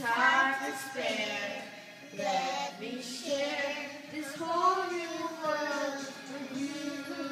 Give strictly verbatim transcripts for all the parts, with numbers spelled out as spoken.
time to spare. Let me share this whole new world with you.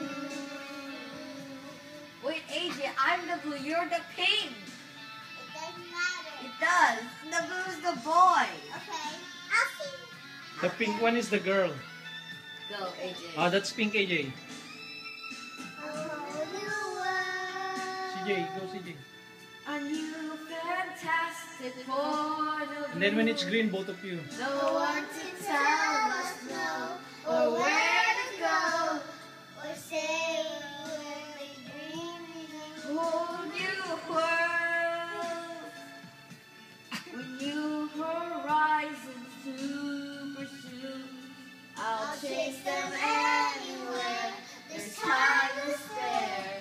Wait, A J, I'm the blue, you're the pink. It doesn't matter. It does. The blue is the boy. Okay. I'll see. The pink one is the girl. Go, A J. Ah, that's pink, A J. A whole new world. C J, go C J. A new fantastic point of And then when view. it's green, both of you. No one to tell us no, or where to go. Or say where we dream. Whole new world. With new horizons to pursue. I'll chase them anywhere. There's time to spare.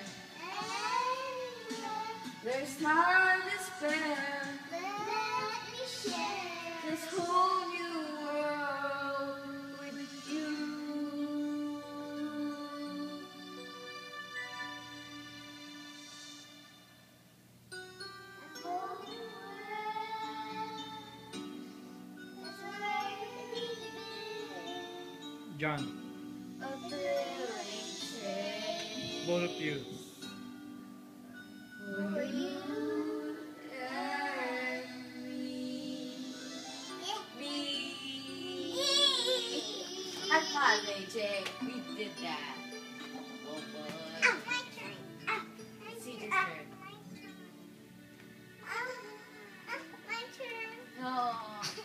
There's time to spare. Let me share. This whole new world with you. A whole new world. That's where we begin. John, A thrilling chase both of you. for you and me. Me. High five, A J. We did that. Oh boy. Oh, my turn. Oh, my See turn. this turn. Oh, oh, my turn. Oh.